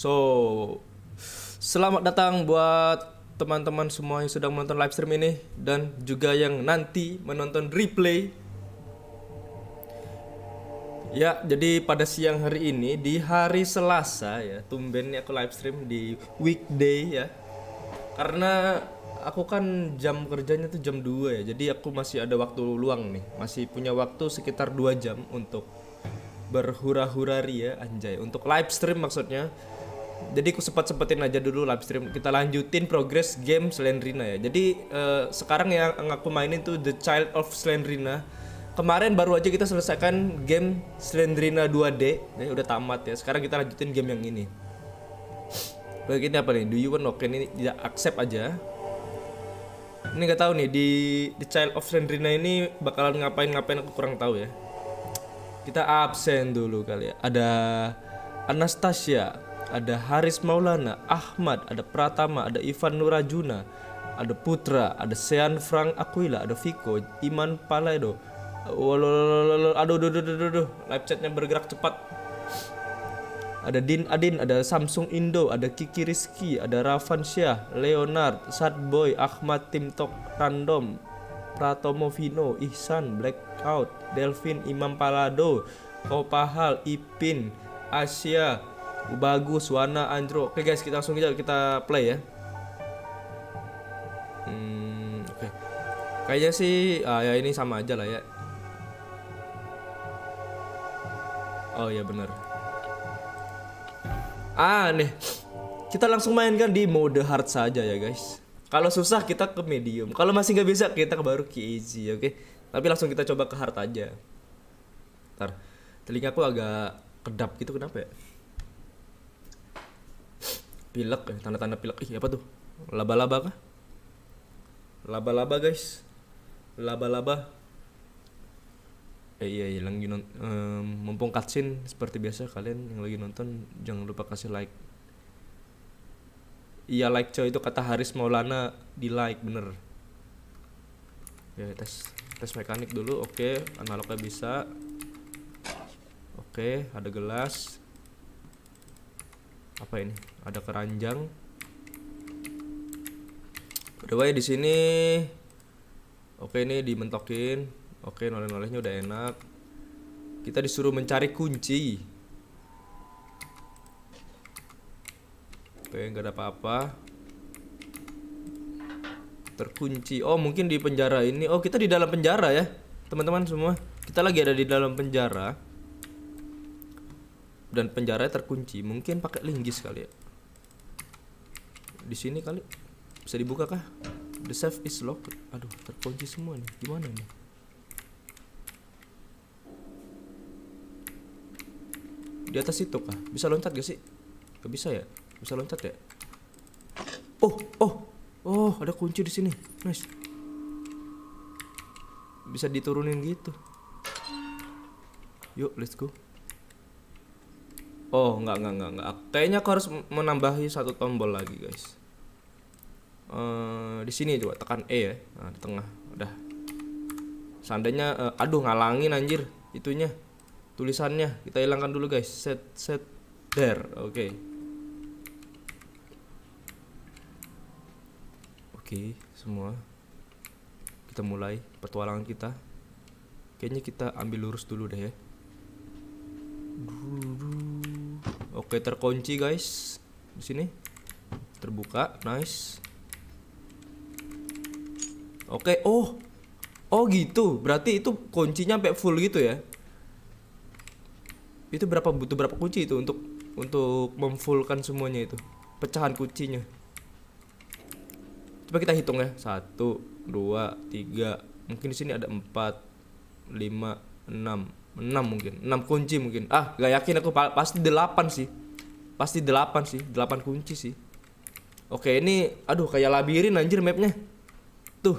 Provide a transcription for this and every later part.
Selamat datang buat teman-teman semua yang sedang menonton live stream ini dan juga yang nanti menonton replay. Ya, jadi pada siang hari ini di hari Selasa ya, tumben aku live stream di weekday ya. Karena aku kan jam kerjanya tuh jam 2 ya. Jadi aku masih ada waktu luang nih. Masih punya waktu sekitar 2 jam untuk berhura-hura ria anjay, untuk live stream maksudnya. Jadi aku sempetin aja dulu live stream. Kita lanjutin progress game Slendrina ya. Jadi sekarang yang aku mainin tuh The Child of Slendrina. Kemarin baru aja kita selesaikan game Slendrina 2D. Ya, udah tamat ya. Sekarang kita lanjutin game yang ini. Begini apa nih? Do you want? Oke, ini tidak accept aja. Ini nggak tahu nih di The Child of Slendrina ini bakalan ngapain aku kurang tahu ya. Kita absen dulu kali ya. Ada Anastasia, ada Haris Maulana, Ahmad, ada Pratama, ada Ivan Nurajuna, ada Putra, ada Sean Frank Aquila, ada Viko, Iman Paledo. Aduh, live chatnya bergerak cepat. Ada Din Adin, ada Samsung Indo, ada Kiki Rizky, ada Ravan Syah, Leonard, Sadboy, Ahmad Timtok, Random, Pratomo Vino, Ihsan, Blackout, Delvin, Imam Palado, Kopahal, Ipin, Asia, Bagus, Wana, Andro. Oke guys, kita langsung aja kita play ya. Oke. Kayaknya sih ya ini sama aja lah ya. Oh ya bener. Nih kita langsung mainkan di mode hard saja ya guys. Kalau susah kita ke medium. Kalau masih nggak bisa kita baru ke easy, oke? Tapi langsung kita coba ke hard aja. Ntar telingaku agak kedap gitu, kenapa ya? Pilek ya, tanda-tanda pilek. Ih, apa tuh? Laba-laba kah? Laba-laba guys. Laba-laba. Iya, lagi mumpung cutscene seperti biasa, kalian yang lagi nonton jangan lupa kasih like. Iya like coy, itu kata Haris Maulana, di like bener. Ya tes mekanik dulu. Oke, analognya bisa. Oke, ada gelas. Apa ini? Ada keranjang. By the way di sini. Oke, ini dimentokin. Oke, noleh-nolehnya udah enak. Kita disuruh mencari kunci. Oke, nggak ada apa-apa. Terkunci. Oh, mungkin di penjara ini. Oh, kita di dalam penjara ya, teman-teman semua. Kita lagi ada di dalam penjara. Dan penjaranya terkunci. Mungkin pakai linggis kali ya. Di sini kali. Bisa dibuka kah? The safe is locked. Aduh, terkunci semua nih. Gimana nih? Di atas itu kah? Bisa loncat gak sih? Gak bisa ya? Bisa loncat ya? Oh, ada kunci di sini. Nice. Bisa diturunin gitu. Yuk, let's go. Oh, enggak. Kayaknya aku harus menambahi satu tombol lagi, guys. Di sini coba tekan E ya. Nah, di tengah. Udah. Seandainya aduh, ngalangin anjir itunya. Tulisannya kita hilangkan dulu guys. Set there. Oke, semua. Kita mulai petualangan kita. Kayaknya kita ambil lurus dulu deh ya. Oke, terkunci guys. Di sini terbuka. Nice. Oke, oh gitu. Berarti itu kuncinya sampai full gitu ya. Itu butuh berapa kunci itu untuk memfullkan semuanya itu, pecahan kuncinya. Coba kita hitung ya. 1, 2, 3. Mungkin di sini ada 4, 5, 6 mungkin. 6 kunci mungkin. Gak yakin aku, pasti 8 sih. Pasti 8 sih, 8 kunci sih. Oke, ini aduh kayak labirin anjir mapnya. Tuh.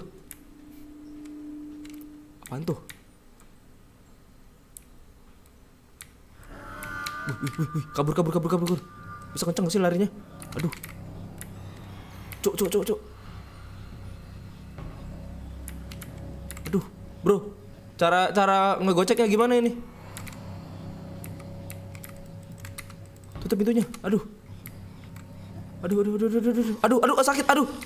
Apaan tuh? Wih, kabur. Bisa kenceng gak sih larinya? Aduh. Cuk. Aduh, bro. Cara ngegoceknya gimana ini? Tutup pintunya. Aduh. Aduh, aduh, aduh, aduh, aduh, aduh, aduh, aduh, sakit, aduh.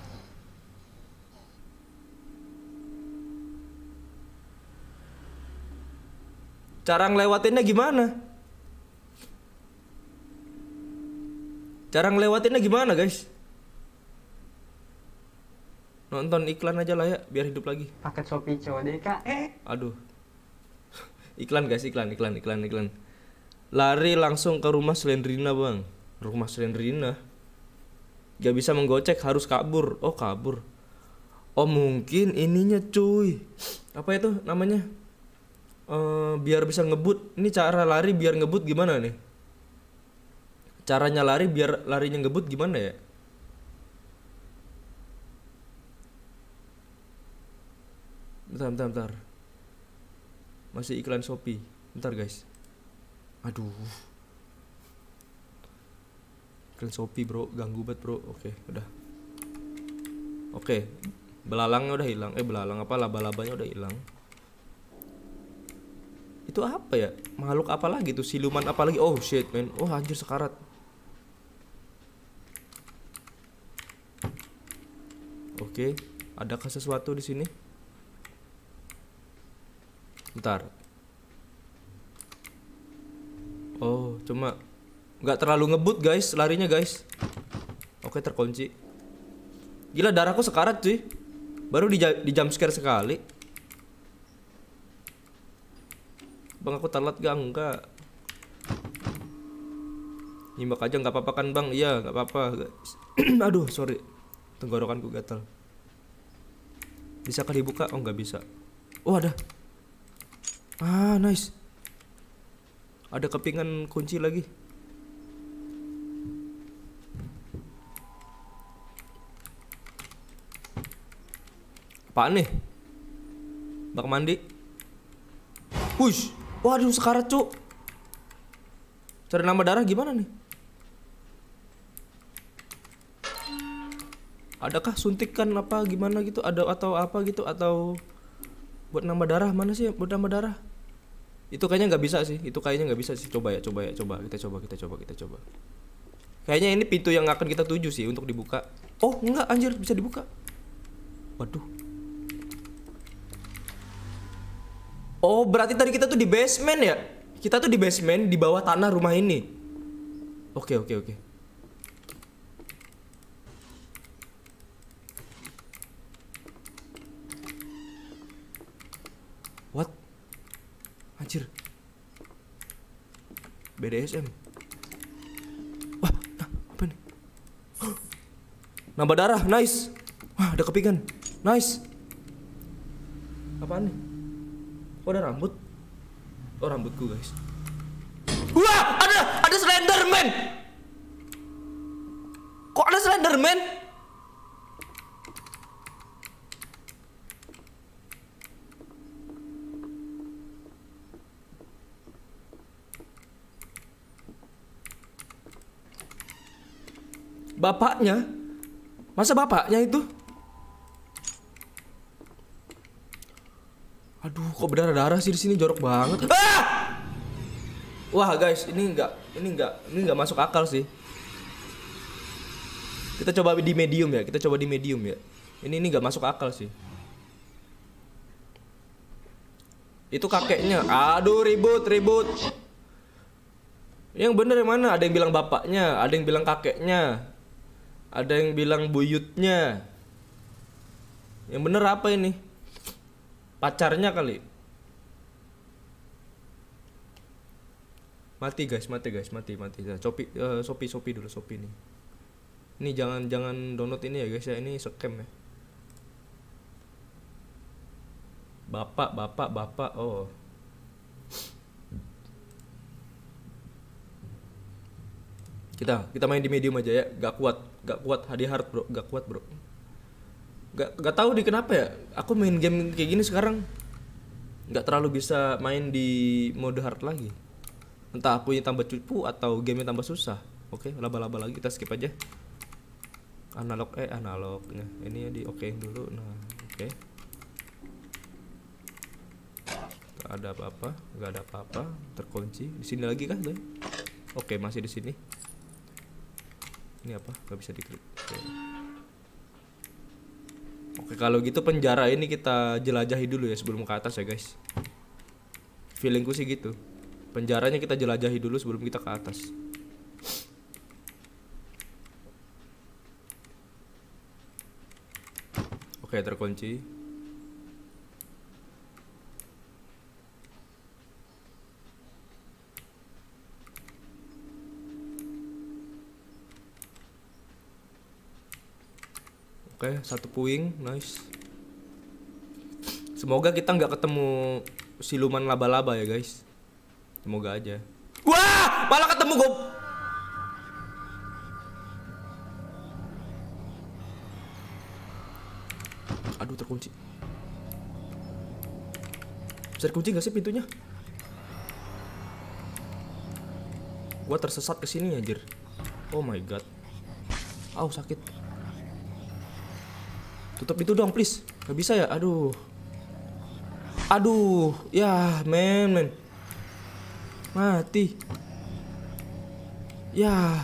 Cara ngelewatinnya gimana? Cara ngelewatinnya gimana, guys? Nonton iklan aja lah ya, biar hidup lagi. Paket Shopee COD Kak. Aduh. Iklan guys, iklan. Lari langsung ke rumah Slendrina, Bang. Rumah Slendrina. Gak bisa menggocek, harus kabur. Oh, kabur. Oh, mungkin ininya cuy. Apa itu namanya? Biar bisa ngebut. Ini cara lari biar ngebut gimana nih? Caranya lari biar larinya ngebut gimana ya? Bentar. Masih iklan Shopee. Bentar guys. Aduh. Iklan Shopee bro, ganggu banget bro. Oke, udah. Oke, belalangnya udah hilang. Belalang apa, laba-labanya udah hilang. Itu apa ya? Makhluk apa lagi tuh? Siluman apa lagi? Oh shit man. Oh anjir, sekarat. Oke, adakah sesuatu di sini? Bentar. Oh, cuma nggak terlalu ngebut guys, larinya guys. Oke, terkunci. Gila, darahku sekarat cuy. Baru di jump scare sekali. Bang, aku telat gak? Enggak. Nyimak aja nggak apa-apa kan bang? Iya nggak apa-apa guys. Aduh sorry, tenggorokanku gatal. Bisakah dibuka? Oh nggak bisa. Oh ada. Ah nice. Ada kepingan kunci lagi. Apaan nih? Bak mandi. Wush. Waduh sekarat cuk. Cari nama darah gimana nih? Adakah suntikan apa gimana gitu? Ada atau apa gitu? Atau buat nambah darah? Mana sih buat nambah darah? Itu kayaknya nggak bisa sih. Itu kayaknya nggak bisa sih. Coba ya. Kita coba. Kayaknya ini pintu yang akan kita tuju sih untuk dibuka. Oh enggak anjir, bisa dibuka. Waduh. Oh berarti tadi kita tuh di basement ya? Kita tuh di basement di bawah tanah rumah ini. Oke. What? Anjir. BDSM. Wah, apa nih? Nambah darah, nice. Wah, ada kepingan. Nice. Apaan nih? Kok ada rambut? Oh, rambutku, guys. Wah, ada Slenderman. Kok ada Slenderman? Bapaknya? Masa bapaknya itu? Aduh, kok berdarah-darah sih di sini, jorok banget. Ah! Wah, guys, ini enggak masuk akal sih. Kita coba di medium ya. Ini enggak masuk akal sih. Itu kakeknya. Aduh, ribut. Yang bener yang mana? Ada yang bilang bapaknya, ada yang bilang kakeknya, ada yang bilang buyutnya. Yang bener apa ini? Pacarnya kali. Mati guys. Nah, Shopee dulu Shopee nih. Ini jangan download ini ya guys ya, ini scam ya. Bapak. Oh. Kita main di medium aja ya. Gak kuat HD hard bro, gak kuat bro. Gak tahu di kenapa ya. Aku main game kayak gini sekarang gak terlalu bisa main di mode hard lagi. Entah aku yang tambah cupu atau game yang tambah susah. Oke, laba-laba lagi, kita skip aja. Analognya. Ini ya di okein dulu. Nah, oke. Gak ada apa-apa, terkunci. Di sini lagi kah, guys? Oke, masih di sini. Ini apa? Gak bisa diklik. Oke, kalau gitu penjara ini kita jelajahi dulu ya sebelum ke atas ya guys. Feelingku sih gitu. Penjaranya kita jelajahi dulu sebelum kita ke atas. Oke, terkunci. Oke, satu puing, nice. Semoga kita nggak ketemu siluman laba-laba ya guys. Semoga aja. Wah, malah ketemu gob. Aduh, terkunci. Bisa dikunci nggak sih pintunya? Gua tersesat ke sini anjir. Oh my god. Au, sakit. Tutup itu dong please. Gak bisa ya? Aduh. Aduh, ya men. Mati. Ya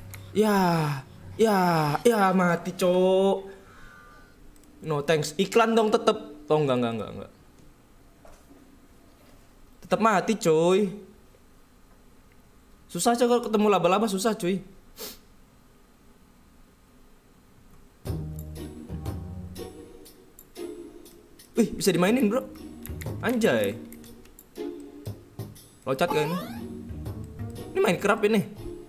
mati cok. No thanks. Iklan dong tetep. Oh enggak. Tetep mati coy. Susah coy kalau ketemu laba-laba, susah cuy. Wih, bisa dimainin bro. Anjay. Loncat gak ini? Ini Minecraft ini.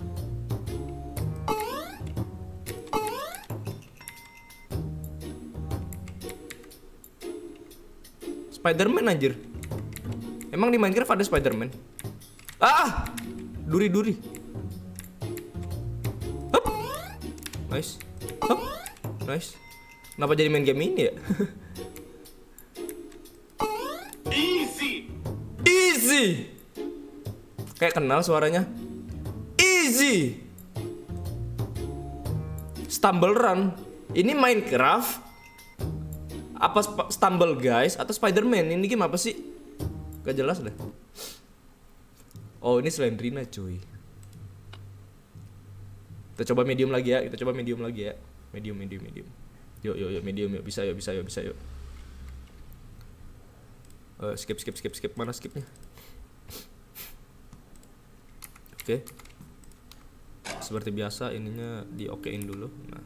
Spiderman anjir. Emang di Minecraft ada Spiderman? Ah! Duri. Hup. Nice. Hup. Nice. Kenapa jadi main game ini ya? Easy. Kayak kenal suaranya. Easy. Stumble Run. Ini Minecraft apa Stumble Guys atau Spiderman? Ini game apa sih? Gak jelas deh. Oh, ini Slendrina cuy. Kita coba medium lagi ya. Medium. Yuk medium yuk. Bisa yuk. Skip. Mana skipnya? Oke. Seperti biasa ininya di-okein dulu. Nah.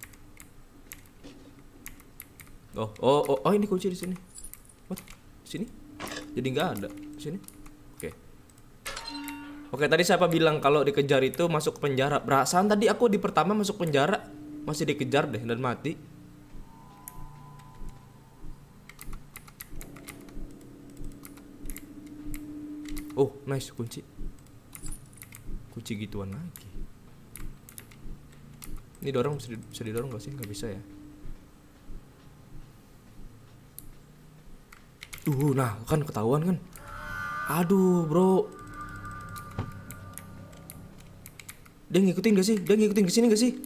Oh, ini kunci di sini. What? Sini? Jadi nggak ada di sini. Oke, tadi siapa bilang kalau dikejar itu masuk ke penjara? Perasaan tadi aku di pertama masuk penjara masih dikejar deh dan mati. Oh, nice kunci. Kunci gituan lagi. Ini dorong bisa didorong gak sih? Gak bisa ya. Nah kan ketahuan kan. Aduh bro. Dia ngikutin gak sih? Dia ngikutin kesini gak sih?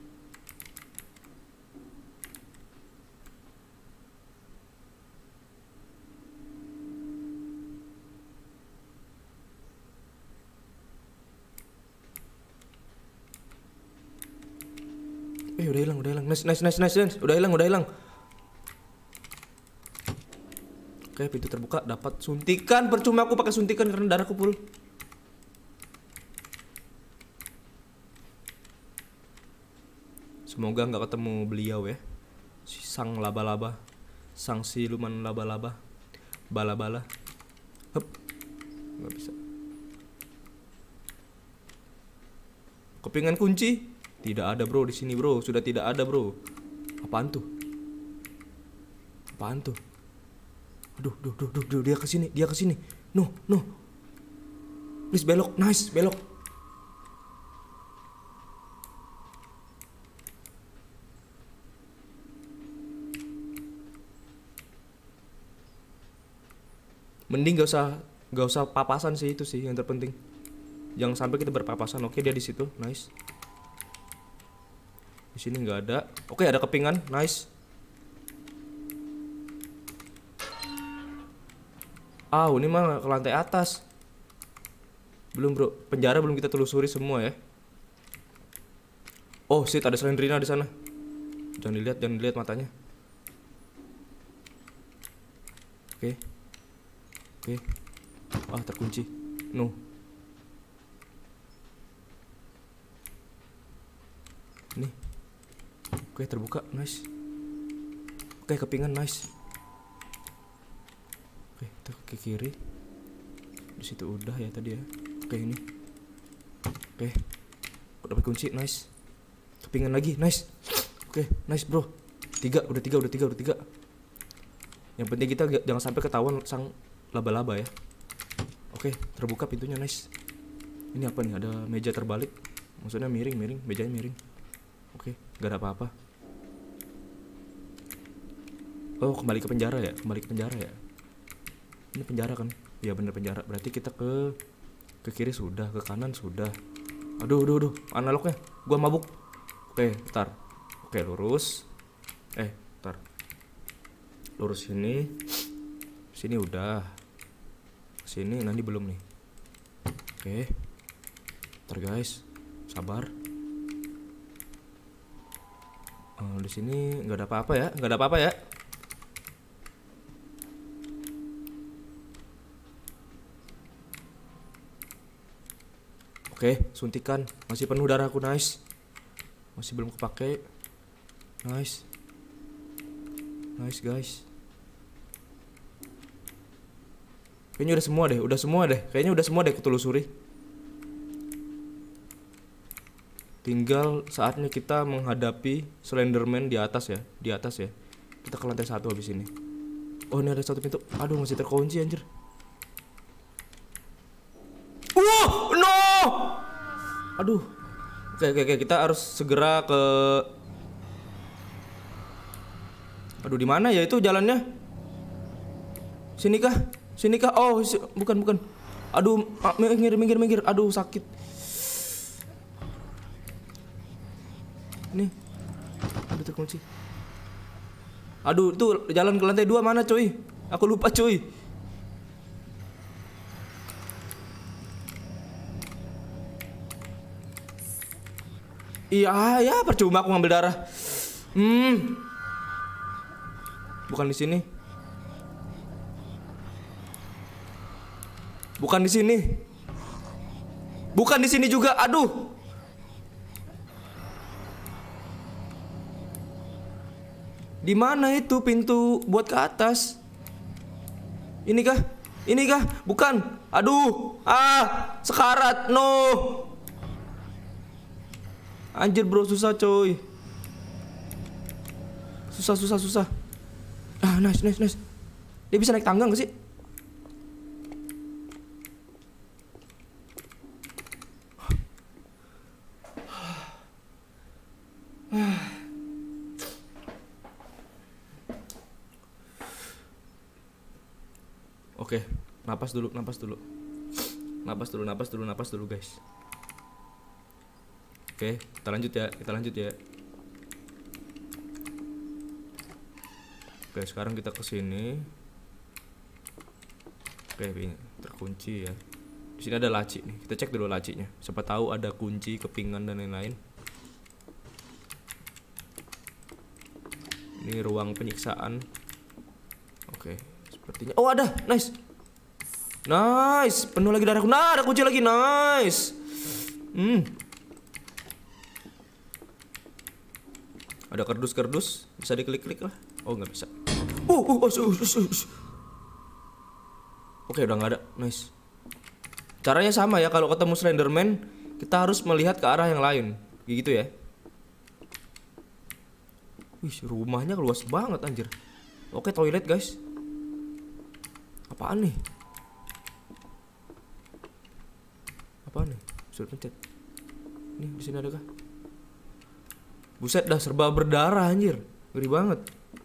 Udah hilang. Nice. Udah hilang. Oke, pintu terbuka, dapat suntikan. Percuma aku pakai suntikan karena darahku full. Semoga nggak ketemu beliau ya. Si sang laba-laba, sang siluman laba-laba, bala-bala. Hup, nggak bisa. Kepingan kunci? Tidak ada bro di sini bro, sudah tidak ada bro. Apaan tuh? Aduh, dia ke sini. No. Please belok, nice, belok. Mending gak usah papasan sih, itu sih yang terpenting. Jangan sampai kita berpapasan. Oke, dia di situ, nice. Di sini nggak ada. Oke, ada kepingan, nice. Ini mah ke lantai atas. Belum bro, penjara belum kita telusuri semua ya. Oh shit, ada Slendrina di sana. Jangan dilihat matanya. Oke. Ah, terkunci. No. Nih. Oke, terbuka. Nice. Oke, kepingan. Nice. Oke, kita ke kiri. Di situ udah ya tadi ya. Oke, ini. Oke. Udah dapat kunci. Nice. Kepingan lagi. Nice. Oke, nice bro. Udah tiga. Yang penting kita jangan sampai ketahuan sang laba-laba ya. Oke, terbuka pintunya. Nice. Ini apa nih? Ada meja terbalik. Maksudnya miring. Mejanya miring. Oke, gak ada apa-apa. Oh, kembali ke penjara ya. Ini penjara kan? Ya bener penjara. Berarti kita ke kiri sudah, ke kanan sudah. Aduh. Analognya. Gua mabuk. Oke, bentar. Oke, lurus. Bentar. Lurus sini. Sini udah. Sini nanti belum nih. Oke. Bentar guys. Sabar. Di sini nggak ada apa-apa ya. Oke, suntikan. Masih penuh darahku. Nice. Masih belum kepake. Nice guys. Kayaknya udah semua deh. Kayaknya udah semua deh kutelusuri. Tinggal saatnya kita menghadapi Slenderman di atas ya. Kita ke lantai 1 habis ini. Oh, ini ada satu pintu. Aduh, masih terkunci anjir. No. Aduh. Oke, kita harus segera ke. Aduh, di mana ya itu jalannya? Sini kah? Oh, bukan. Aduh, minggir. Aduh, sakit. Nih. Aduh, terkunci. Aduh, tuh jalan ke lantai 2 mana, coy? Aku lupa, coy. Iya, ya percuma aku ngambil darah. Bukan di sini. Bukan di sini juga. Aduh. Di mana itu pintu buat ke atas? Ini kah? Bukan. Aduh. Sekarat. No. Anjir bro, susah coy. Susah. Nice. Dia bisa naik tangga gak sih? Oke, napas dulu guys. Oke, kita lanjut ya. Oke, sekarang kita ke sini. Oke, terkunci ya. Di sini ada laci nih. Kita cek dulu lacinya. Siapa tahu ada kunci, kepingan dan lain-lain. Ini ruang penyiksaan. Oke, sepertinya. Oh, ada. Nice. Penuh lagi darahku. Nah, ada kunci lagi. Nice. Ada kardus. Bisa diklik-klik lah. Oh, nggak bisa. Oke, udah nggak ada. Nice. Caranya sama ya, kalau ketemu Slenderman kita harus melihat ke arah yang lain. Gitu ya. Wih, rumahnya luas banget anjir. Oke, toilet guys. Apaan nih? Sudah pencet. Nih, di sini ada kah? Buset, dah serba berdarah anjir. Ngeri banget.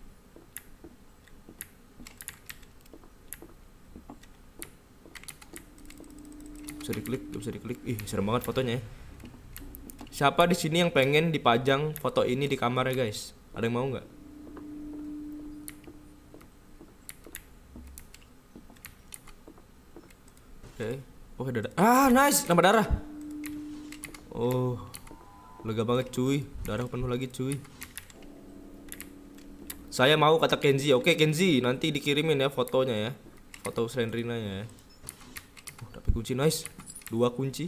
Bisa diklik. Ih, serem banget fotonya ya. Siapa di sini yang pengen dipajang foto ini di kamarnya, guys? Ada yang mau nggak? Oke. Oh, ada. Nice, nambah darah. Oh. Lega banget cuy, darah penuh lagi cuy. Saya mau, kata Kenzi. Oke Kenzi, nanti dikirimin ya fotonya ya. Foto Slendrinanya ya. Dapet kunci, nice. 2 kunci.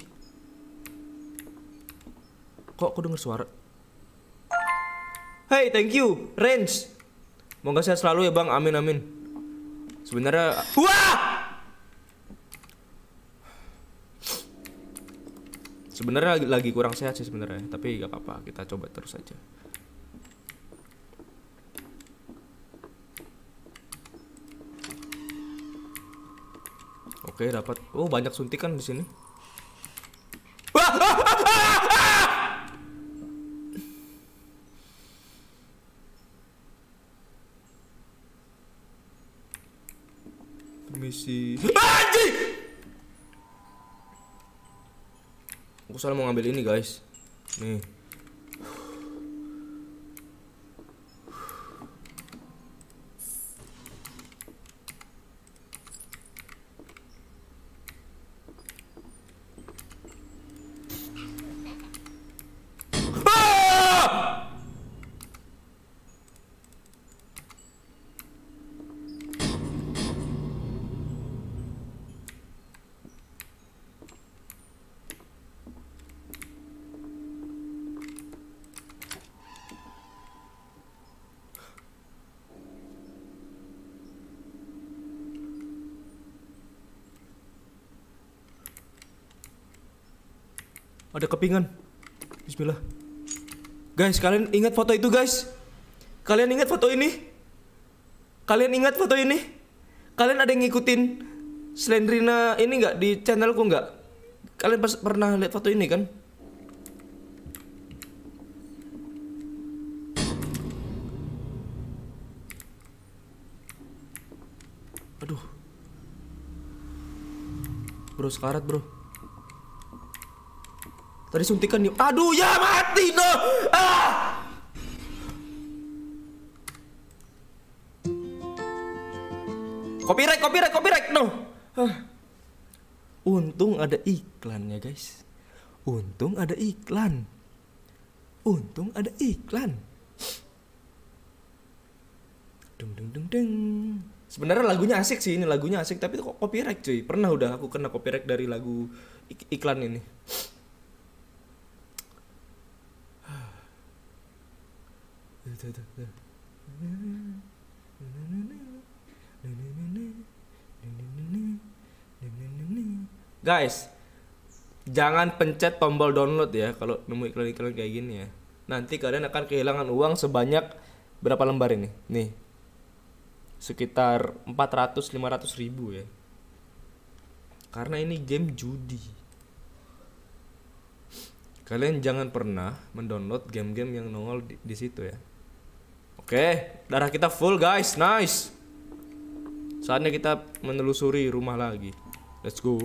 Kok aku denger suara? Hey, thank you, Range. Moga sehat selalu ya bang, amin amin. Sebenarnya, wah! Sebenarnya lagi kurang sehat sih sebenarnya, tapi gak apa-apa, kita coba terus aja. Oke, dapat. Oh, banyak suntikan di sini. Permisi. Anjing! Aku salah mau ngambil ini, guys. Nih. Ada kepingan. Bismillah. Guys, kalian ingat foto itu, guys? Kalian ingat foto ini? Kalian ingat foto ini? Kalian ada yang ngikutin Slendrina ini nggak di channelku nggak? Kalian pernah lihat foto ini kan? Aduh. Bro, sekarat bro. Tadi suntikan nih. Aduh ya, mati no. Copyright no. Untung ada iklannya, guys. Untung ada iklan. Deng. Sebenarnya lagunya asik sih, ini lagunya asik, tapi kok copyright cuy. Pernah udah aku kena copyright dari lagu iklan ini. Guys, jangan pencet tombol download ya kalau nemu iklan-iklan kayak gini ya. Nanti kalian akan kehilangan uang sebanyak berapa lembar ini? Nih, sekitar 400-500 ribu ya. Karena ini game judi. Kalian jangan pernah mendownload game-game yang nongol di situ ya. Oke, darah kita full guys, nice. Saatnya kita menelusuri rumah lagi. Let's go.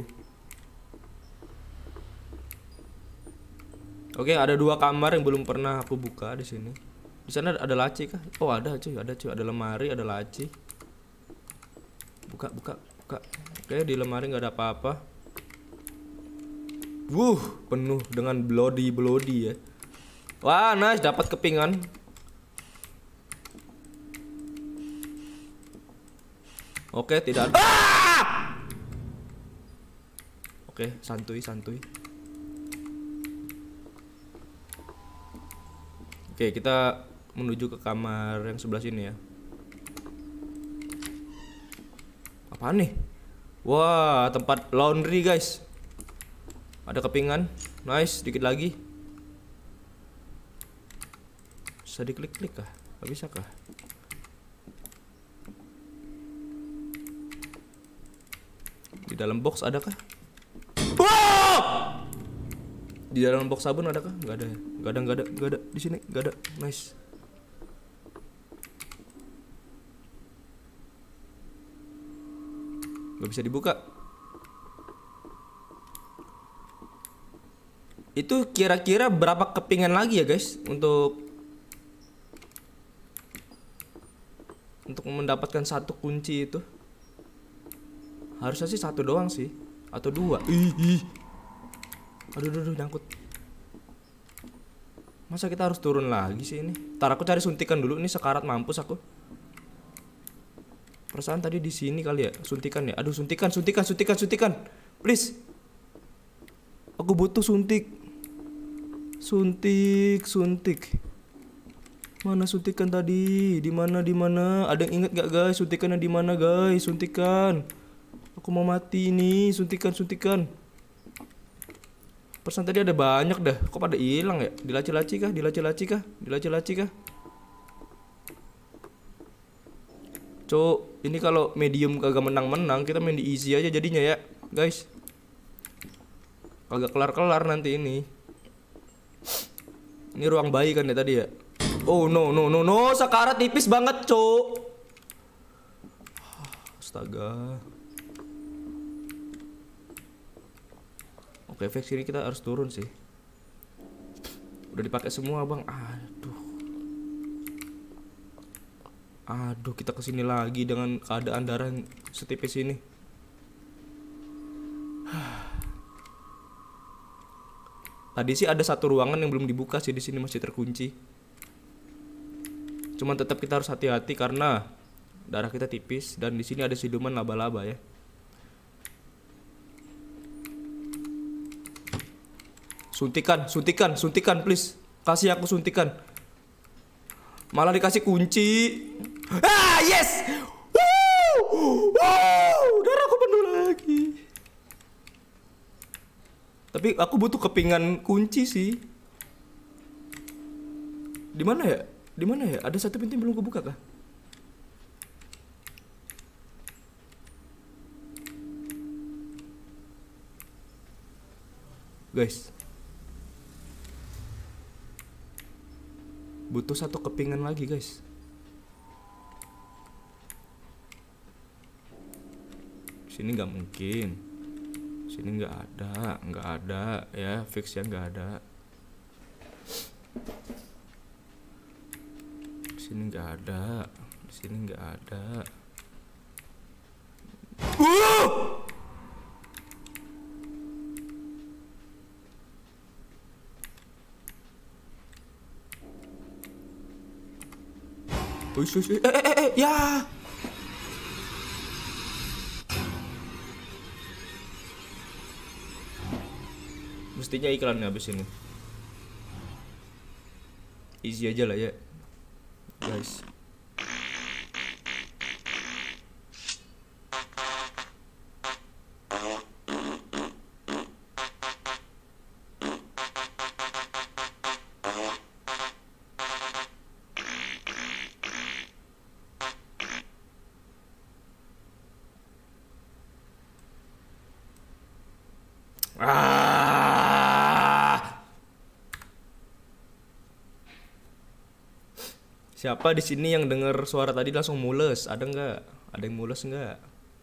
Oke, ada 2 kamar yang belum pernah aku buka di sini. Di sana ada laci kah? Oh, ada cuy, ada lemari, ada laci. Buka. Oke, di lemari nggak ada apa-apa. Penuh dengan bloody ya. Wah, nice, dapat kepingan. Oke, tidak ada. Oke, santuy. Oke, kita menuju ke kamar yang sebelah sini ya. Apaan nih? Wah, tempat laundry guys. Ada kepingan. Nice, dikit lagi. Bisa diklik-klik kah? Gak bisa kah? Di dalam box ada kah? Di dalam box sabun ada kah? Gak ada ya? Gak ada. Di sini gak ada. Nice. Gak bisa dibuka. Itu kira-kira berapa kepingan lagi ya guys untuk mendapatkan 1 kunci itu? Harusnya sih 1 doang sih, atau 2. Aduh, nyangkut. Masa kita harus turun lagi sih ini? Ntar aku cari suntikan dulu, ini sekarat mampus aku. Perasaan tadi di sini kali ya, suntikan ya. Aduh, suntikan. Please. Aku butuh suntik. Suntik. Mana suntikan tadi? Di mana? Ada yang inget gak guys? Suntikannya di mana guys? Suntikan. Aku mau mati nih, suntikan. Perasaan tadi ada banyak dah. Kok pada hilang ya? Dilaci-laci kah? Cuk, ini kalau medium kagak menang-menang, kita main di easy aja jadinya ya, guys. Kagak kelar-kelar nanti ini. Ini ruang bayi kan ya tadi ya? Oh no, sekarat tipis banget, cuk. Astaga. Oke, efek sini kita harus turun sih. Udah dipakai semua, Bang. Aduh, kita kesini lagi dengan keadaan darah setipis ini. Tadi sih ada satu ruangan yang belum dibuka sih, di sini masih terkunci. Cuman tetap kita harus hati-hati karena darah kita tipis dan di sini ada siluman laba-laba ya. Suntikan please. Kasih aku suntikan. Malah dikasih kunci. Yes. Darahku penuh lagi. Tapi aku butuh kepingan kunci sih. Di mana ya? Ada satu pintu yang belum kebuka kah? Guys. Butuh satu kepingan lagi guys. Sini nggak mungkin. Sini nggak ada ya, fix ya nggak ada. Sini nggak ada. Ya. Mestinya iklan habis ini. Easy aja lah ya, guys. Siapa di sini yang dengar suara tadi langsung mules? Ada nggak? Ada yang mules nggak?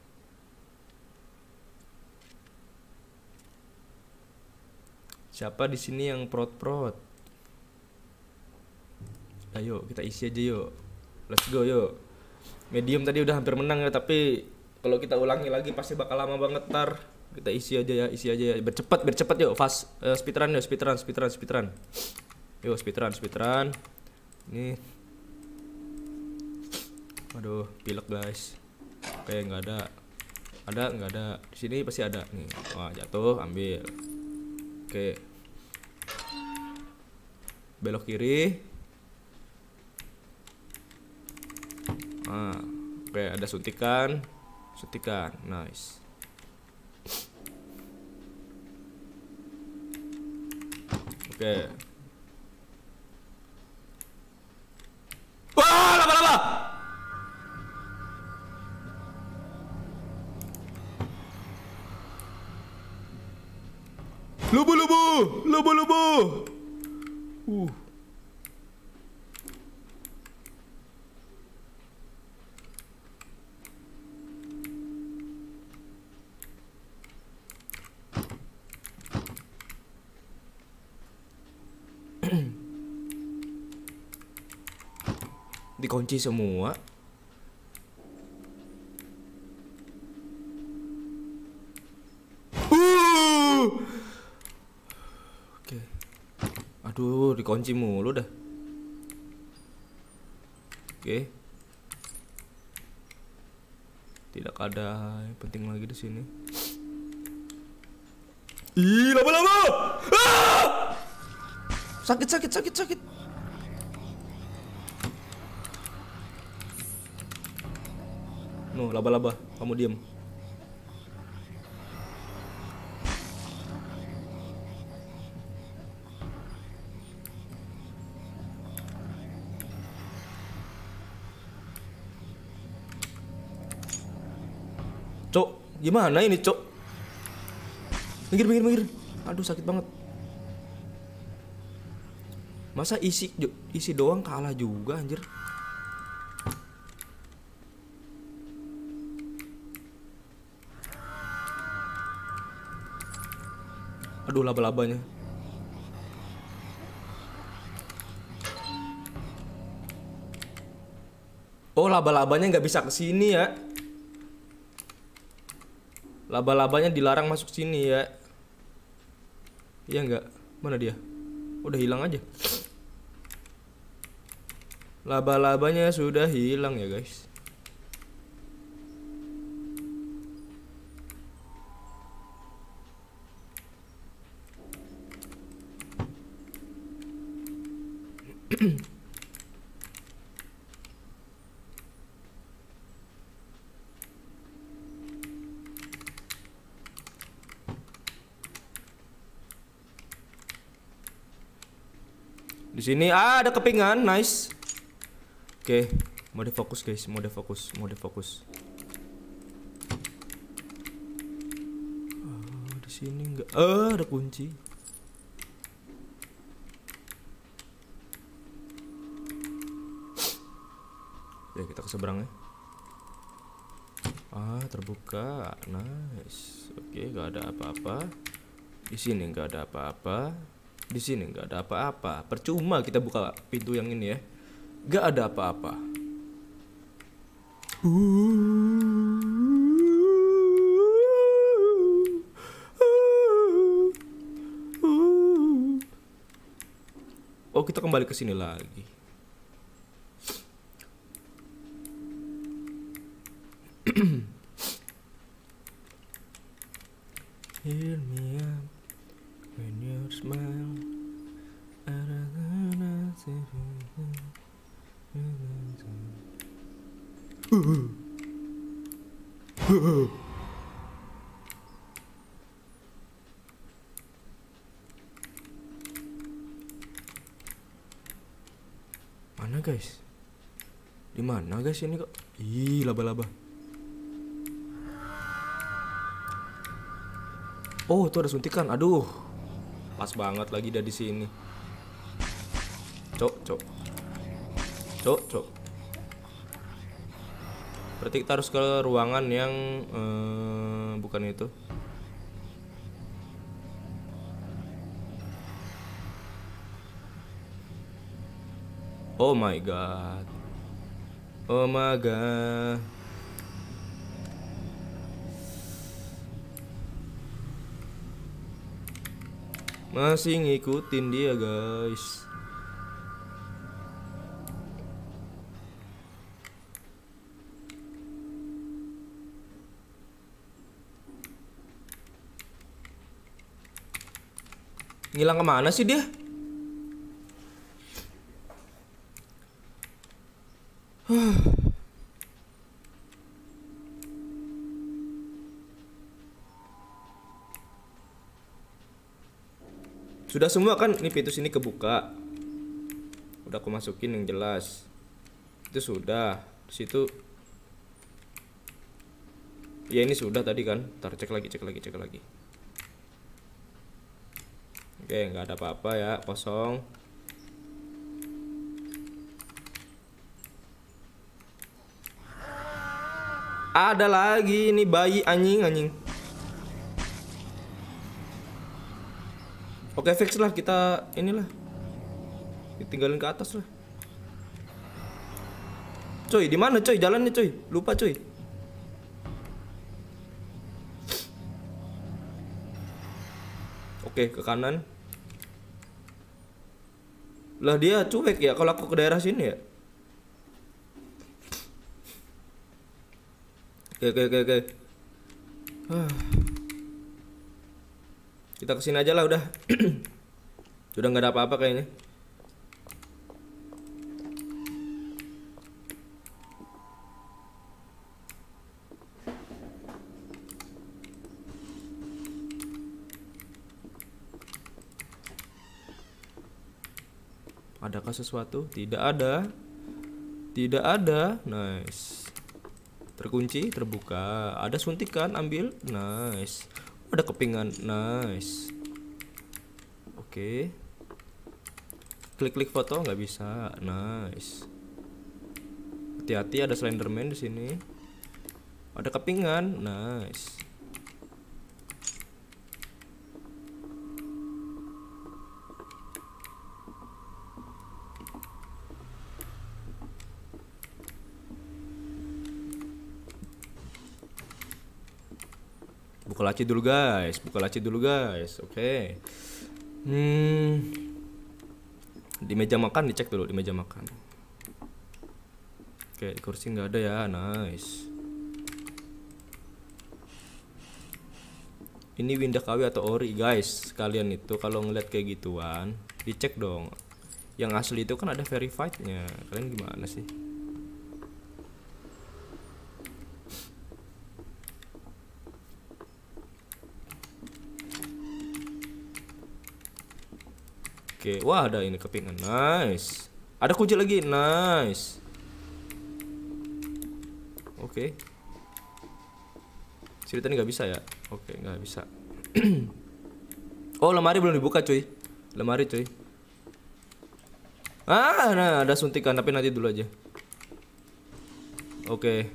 Siapa di sini yang prot-prot? Ayo kita isi aja yuk. Let's go yuk. Medium tadi udah hampir menang ya, tapi kalau kita ulangi lagi pasti bakal lama banget tar. Kita isi aja ya. Bercepat yuk. Fast speedrun yuk, speedrun. Yuk speedrun. Ini. Aduh, pilek guys. Oke, nggak ada. Di sini pasti ada nih. Wah, jatuh, ambil. Oke. Belok kiri. Oke, ada suntikan. Nice. Oke. Wah, laba-laba. Lubu. Dikunci semua. Oke. Aduh, dikunci mulu dah. Oke. Tidak ada yang penting lagi di sini. Ih, laba-laba! Ah! Sakit. No, laba-laba, kamu diam. Cok, gimana ini, Cok? Minggir. Aduh, sakit banget. Masa isi doang kalah juga, anjir. Aduh, laba-labanya. Oh, laba-labanya nggak bisa ke sini ya. Laba-labanya dilarang masuk sini ya. Iya nggak? Mana dia? Udah hilang aja. Laba-labanya sudah hilang ya guys. Di sini ada kepingan, nice. Oke, mode fokus guys, mode fokus. Di sini enggak. Ada kunci. Ya, kita ke seberangnya. Terbuka. Nice. Oke, nggak ada apa-apa. Di sini nggak ada apa-apa. Di sini nggak ada apa-apa. Percuma kita buka pintu yang ini ya. Nggak ada apa-apa. Oh, kita kembali ke sini lagi. Hear me up when you smile. Mana guys? Di mana guys ini kok? Ih, laba-laba. Oh, tuh ada suntikan. Aduh. Pas banget lagi dia di sini. Cok. Berarti kita harus ke ruangan yang bukan itu. Oh my god. Masih ngikutin dia guys. Ngilang kemana sih dia? Sudah semua kan? Ini pintu sini kebuka. Udah aku masukin yang jelas. Itu sudah. Di situ. Ya ini sudah tadi kan. Ntar cek lagi. Oke, nggak ada apa-apa ya, kosong. Ada lagi ini bayi anjing. Oke, fix lah kita inilah. Tinggalin ke atas lah. Coy, di mana coy? Jalannya coy. Lupa coy. Oke, ke kanan. Lah dia cuek ya kalau aku ke daerah sini ya. Oke oke oke oke. Ah, kita kesini aja lah udah. Udah nggak ada apa-apa kayaknya. Adakah sesuatu? Tidak ada. Tidak ada. Nice. Terkunci, terbuka. Ada suntikan, ambil. Nice. Ada kepingan. Nice. Oke. Klik-klik foto nggak bisa. Nice. Hati-hati ada Slenderman di sini. Ada kepingan. Nice. Buka laci dulu guys, buka laci dulu guys. Oke. Di meja makan dicek dulu di meja makan. Oke, di kursi nggak ada ya. Nice. Ini Windah KW atau ori guys. Kalian itu kalau ngeliat kayak gituan dicek dong. Yang asli itu kan ada verified-nya. Kalian gimana sih? Oke, wah ada ini kepingan. Nice. Ada kunci lagi. Nice. Oke. Ceritanya nggak bisa ya? Oke, nggak bisa. Oh, lemari belum dibuka cuy. Lemari cuy. Nah ada suntikan tapi nanti dulu aja. Oke.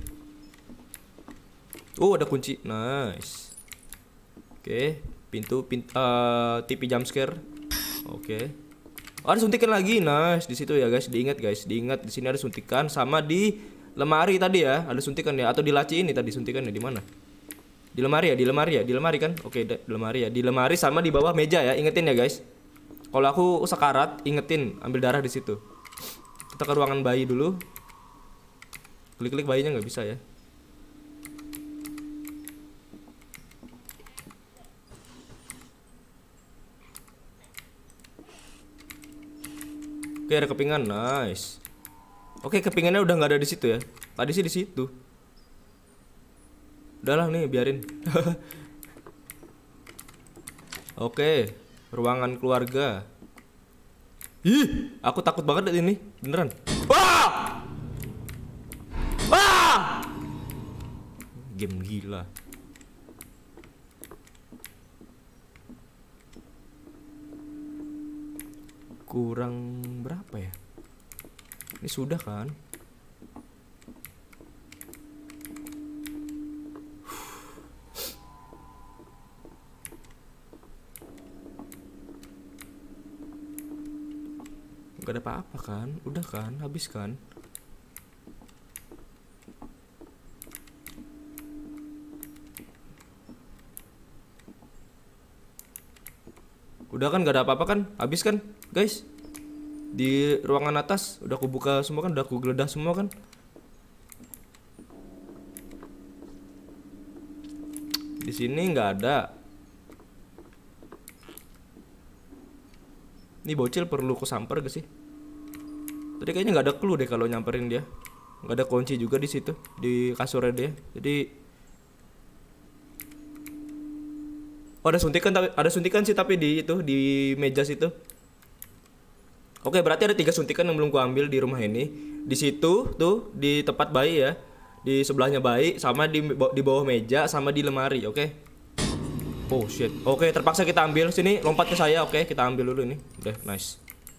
Oh, ada kunci. Nice. Oke, TV jump scare. Oke. Oh, ada suntikan lagi. Nice di situ ya guys. Diingat guys, diingat di sini ada suntikan sama di lemari tadi ya. Ada suntikan ya atau di laci ini tadi suntikannya di mana? Di lemari ya, di lemari ya, di lemari kan? Oke, di lemari ya. Di lemari sama di bawah meja ya. Ingetin ya guys. Kalau aku sekarat, ingetin ambil darah di situ. Kita ke ruangan bayi dulu. Klik-klik bayinya nggak bisa ya. Oke, ada kepingan, nice. Oke, kepingannya udah nggak ada di situ ya. Tadi sih di situ. Udahlah nih, biarin. Oke, ruangan keluarga. Ih, aku takut banget ini, beneran. Wah! Wah! Game gila. Kurang berapa ya? Ini sudah kan? Gak ada apa-apa kan? Udah kan? Habis kan? Udah kan? Gak ada apa-apa kan? Habis kan guys? Di ruangan atas udah aku buka semua kan? Udah aku geledah semua kan? Di sini nggak ada. Ini bocil perlu ku samper gak sih? Tadi kayaknya nggak ada clue deh kalau nyamperin dia. Nggak ada kunci juga di situ di kasurnya dia. Jadi oh, ada suntikan sih tapi di itu di meja situ. Oke, berarti ada 3 suntikan yang belum ku ambil di rumah ini. Di situ tuh di tempat bayi ya. Di sebelahnya bayi sama di bawah meja sama di lemari, oke? Oh shit. Oke, terpaksa kita ambil. Sini lompat ke saya. Oke, kita ambil dulu nih. Udah, nice.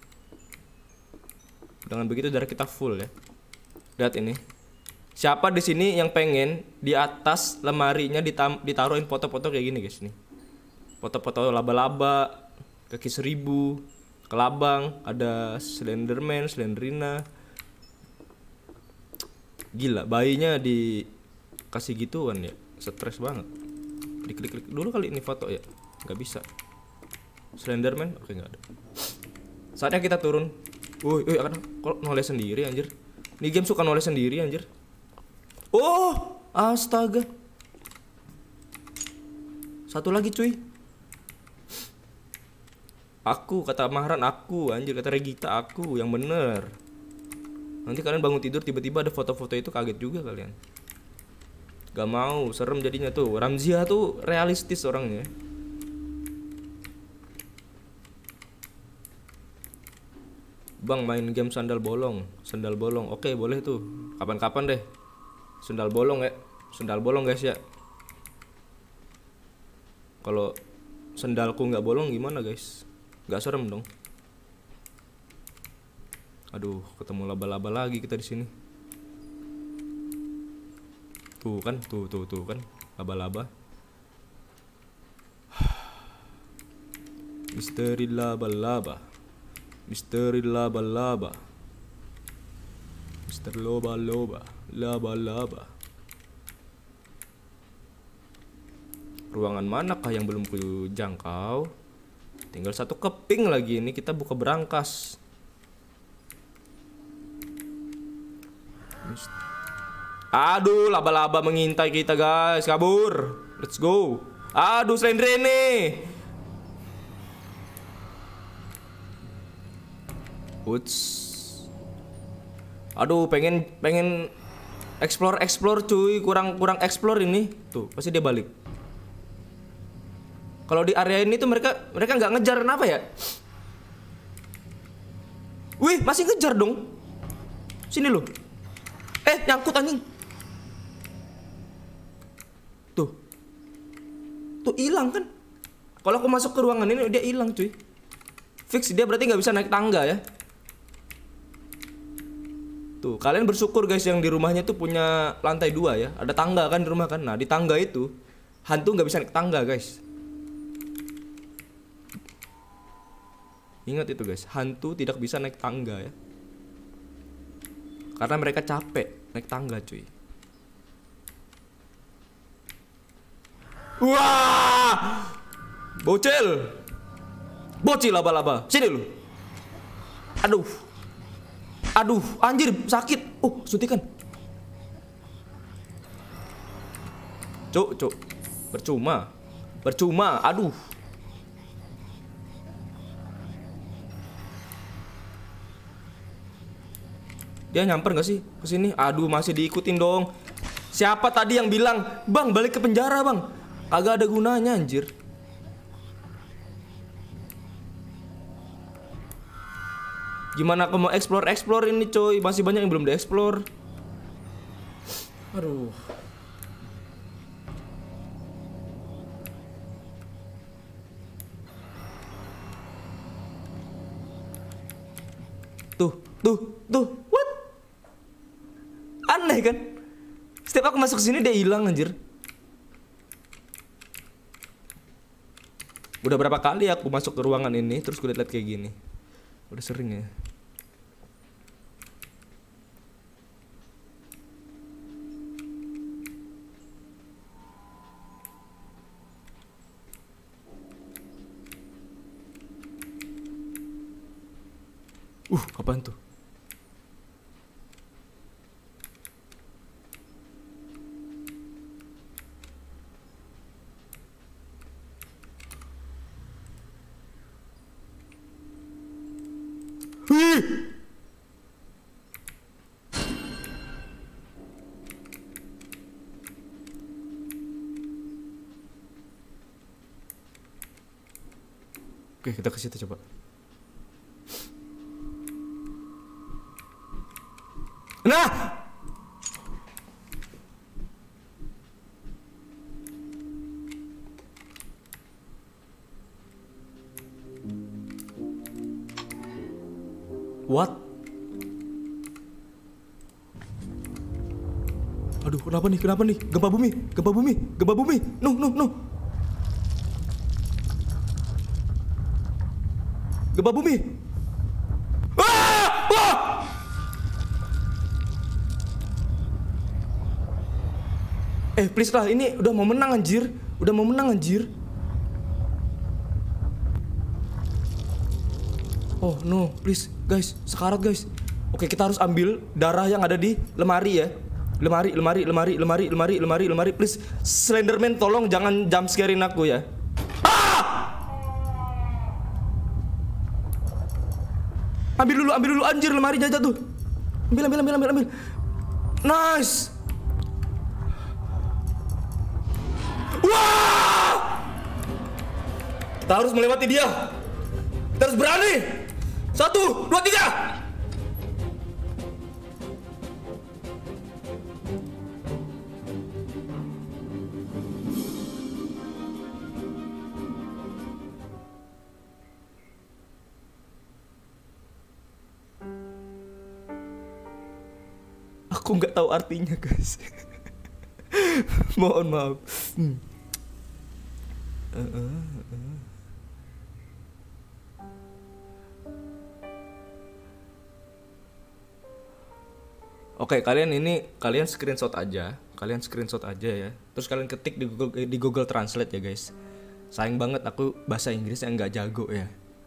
Dengan begitu darah kita full ya. Lihat ini. Siapa di sini yang pengen di atas lemarinya ditaruhin foto-foto kayak gini guys nih. Foto-foto laba-laba, kaki 1000, kelabang, ada Slenderman, Slenderina. Gila, bayinya dikasih gituan ya. Stres banget. Diklik-klik dulu kali ini foto ya. Nggak bisa. Slenderman, oke nggak ada. Saatnya kita turun Woi, kan kok noleh sendiri anjir. Ini game suka noleh sendiri anjir. Oh, astaga. Satu lagi cuy. Aku kata Mahran, aku anjir, kata Regita aku yang bener. Nanti kalian bangun tidur tiba-tiba ada foto-foto itu, kaget juga kalian. Gak mau, serem jadinya tuh. Ramzia tuh realistis orangnya. Bang main game sandal bolong. Sandal bolong, oke boleh tuh. Kapan-kapan deh. Sandal bolong ya. Sandal bolong guys ya. Kalau sandalku nggak bolong gimana guys? Nggak serem dong. Aduh, ketemu laba-laba lagi kita di sini. Tuh kan, tuh kan, laba-laba. Misteri laba-laba. Misteri laba-laba. Misteri loba-loba. Laba-laba. Ruangan manakah yang belum ku jangkau? Tinggal satu keping lagi, ini kita buka berangkas. Aduh, laba-laba mengintai kita guys, kabur. Let's go. Aduh, Slender ini. Uts. Aduh, pengen explore cuy, kurang explore ini. Tuh, pasti dia balik. Kalau di area ini tuh mereka nggak ngejar, kenapa ya? Wih, masih ngejar dong. Sini loh. Nyangkut anjing. Tuh hilang kan? Kalau aku masuk ke ruangan ini dia hilang cuy. Fix dia berarti nggak bisa naik tangga ya. Tuh, kalian bersyukur guys yang di rumahnya tuh punya lantai 2 ya. Ada tangga kan di rumah kan. Nah, di tangga itu hantu nggak bisa naik tangga guys. Ingat itu guys, hantu tidak bisa naik tangga ya. Karena mereka capek naik tangga cuy. Wah! Bocil laba-laba. Sini lu. Aduh, anjir sakit. Suntikan. Cuk. Percuma. Aduh. Dia nyamper gak sih ke sini? Aduh, masih diikutin dong. Siapa tadi yang bilang, "Bang, balik ke penjara, Bang"? Kagak ada gunanya anjir. Gimana aku mau explore ini coy? Masih banyak yang belum dieksplor. Aduh. Tuh. What? Aneh kan? Setiap aku masuk sini dia hilang anjir. Udah berapa kali aku masuk ke ruangan ini terus gue liat kayak gini. Udah sering ya. Apaan tuh? Oke, kita ke situ coba. Nah! What? Aduh, kenapa nih? Gempa bumi. No. Gempa bumi. Please lah, ini udah mau menang anjir. Oh no, please. Guys, sekarat guys. Oke, kita harus ambil darah yang ada di lemari ya. Lemari. Please, Slenderman tolong jangan jump scarein aku ya. Ambil dulu anjir, lemarinya jatuh. Ambil. Nice. Wah! Kita harus melewati dia. Kita harus berani. 1, 2, 3. Aku nggak tahu artinya guys. Mohon maaf. Oke, kalian screenshot aja. Ya. Terus kalian ketik di Google Translate ya guys. Sayang banget aku bahasa Inggrisnya nggak jago ya.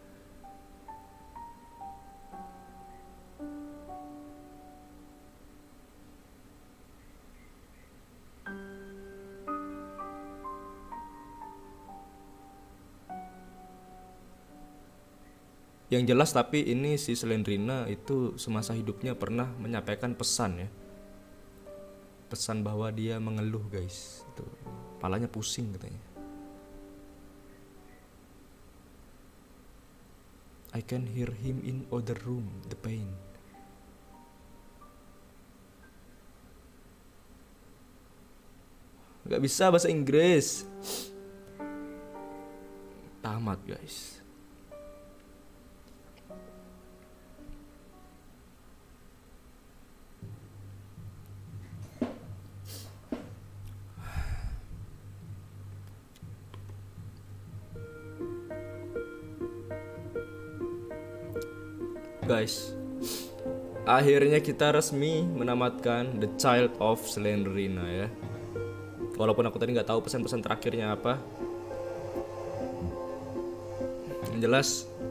Yang jelas tapi ini si Slendrina itu semasa hidupnya pernah menyampaikan pesan ya. Pesan bahwa dia mengeluh guys. Itu kepalanya pusing katanya. I can hear him in other room, the pain. Gak bisa bahasa Inggris. Tamat guys. Guys, akhirnya kita resmi menamatkan The Child of Slendrina ya. Walaupun aku tadi nggak tahu pesan-pesan terakhirnya apa. Yang jelas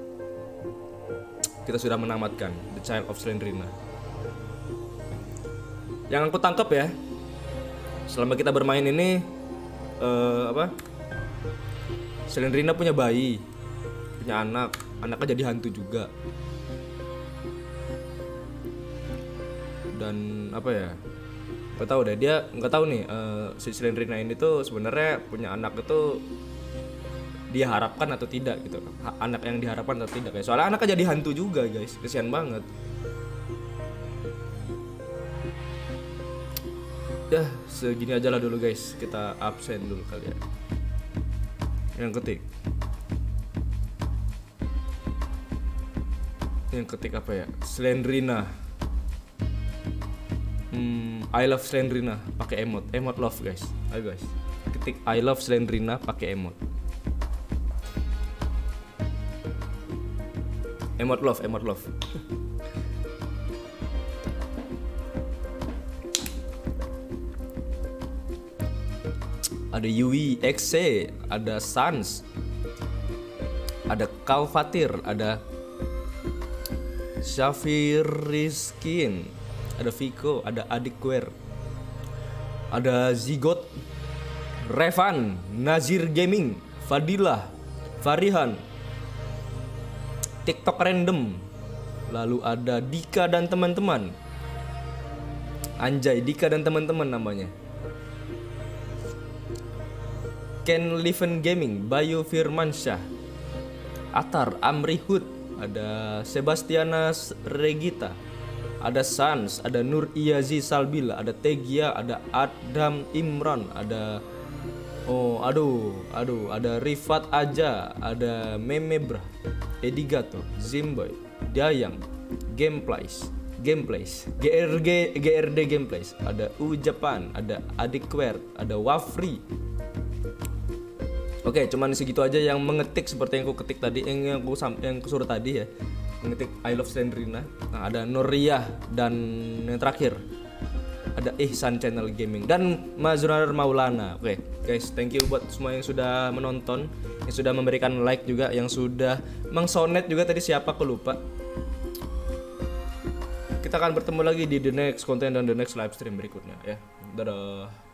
kita sudah menamatkan The Child of Slendrina. Yang aku tangkap ya, selama kita bermain ini Slendrina punya bayi, punya anaknya jadi hantu juga. Dan apa ya, nggak tahu deh, dia nggak tahu nih si Slendrina ini tuh sebenarnya punya anak itu dia harapkan atau tidak gitu, anak yang diharapkan atau tidak guys. Soalnya anaknya jadi hantu juga guys, kesian banget ya. Segini aja lah dulu guys, kita absen dulu kali ya. Yang ketik apa ya, Slendrina. I love Slendrina pakai emot love guys. Ayo guys, ketik I love Slendrina pakai emot love. Ada Yui XC, ada Sans, ada Kalfatir, ada Shafiriskin, ada Vico, ada Adikwer, ada Zigot, Revan, Nazir Gaming, Fadilah, Farihan, TikTok Random, lalu ada Dika dan teman-teman. Anjay, Dika dan teman-teman namanya. Ken Liven Gaming, Bayu Firmansyah, Atar Amrihud, ada Sebastiana Regita, ada Sans, ada Nur Iyazi Salbila, ada Tegia, ada Adam Imran, ada ada Rifat Aja, ada Memebra, Edigato, Zimboy, Dayang, Gameplays, GRD Gameplays, ada Japan, ada Adikwer, ada Wafri. Oke, cuman segitu aja yang mengetik seperti yang aku ketik tadi, yang aku suruh tadi ya. Mengetik I love Slendrina. Nah, ada Nuriyah dan yang terakhir ada Ihsan Channel Gaming dan Mazrunar Maulana. Oke, guys, thank you buat semua yang sudah menonton, yang sudah memberikan like juga, yang sudah mengsonet juga tadi siapa aku lupa. kita akan bertemu lagi di the next konten dan the next live stream berikutnya ya. Dadah.